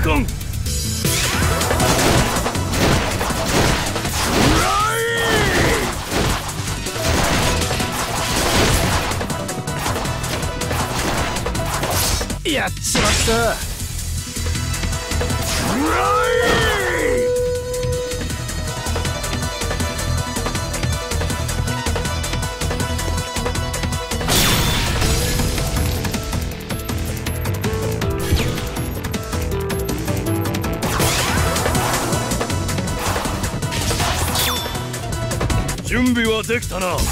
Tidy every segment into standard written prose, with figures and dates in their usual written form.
かん。やっちまった。準備はできたな。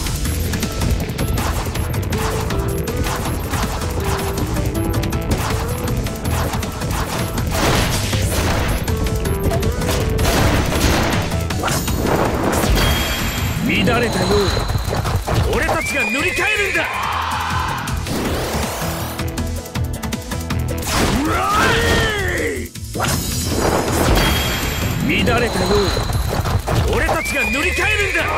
乱れたよう俺たちが塗り替えるんだ。乱れたよう俺たちが塗り替えるんだ。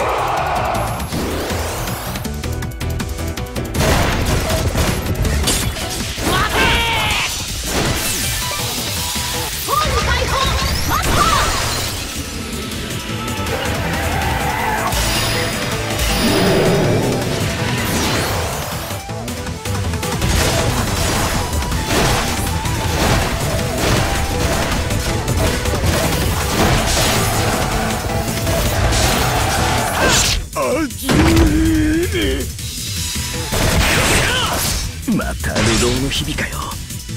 また流浪の日々かよ。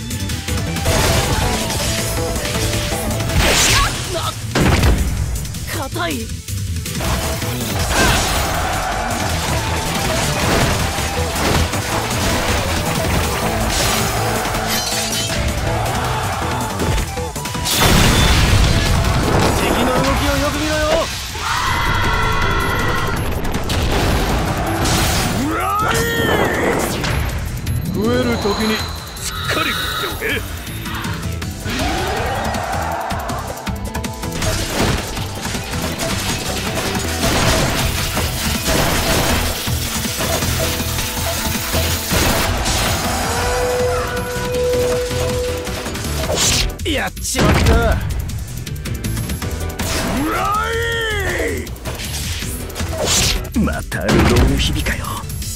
硬い。敵の動きをよく見ろよ。増える時にしっかり食っておけ。やっちまった。また流浪の日々かよ。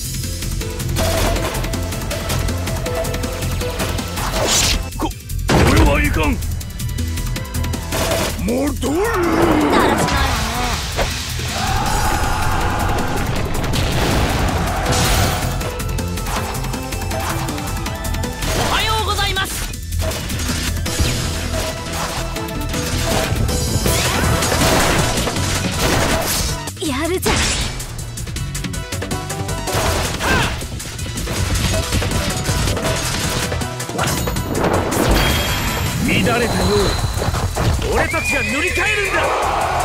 これはいかん。戻る。だらしないわね。おはようございます。やるじゃん。乱れたよう俺たちが塗り替えるんだ。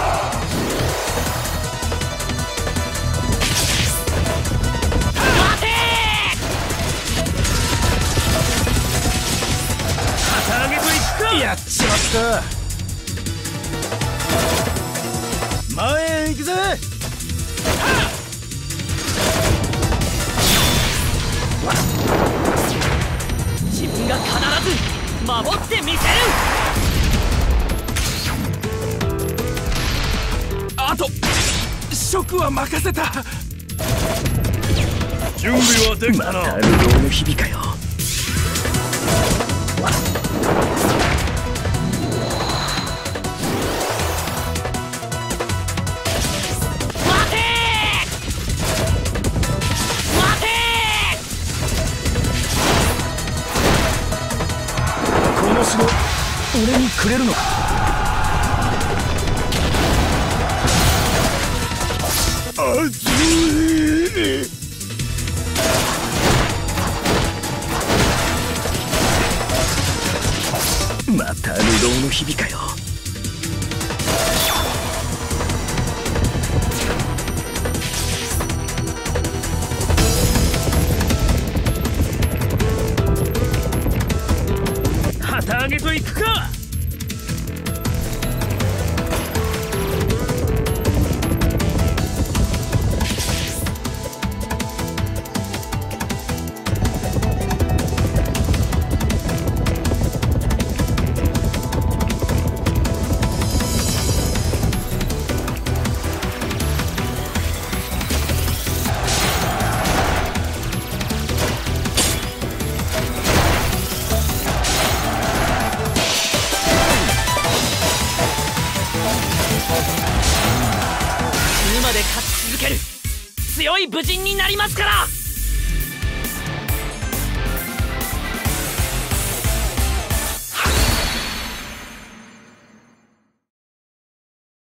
待てー。旗揚げといくか。やっちまった。前へ行くぜ。自分が必ず守ってみせる。あと職は任せた。準備はできたな。また流浪の日々かよ。待てー。待てー。この城俺にくれるのか。熱い。また流浪の日々かよ。旗揚げといくか。 強い武人になりますから。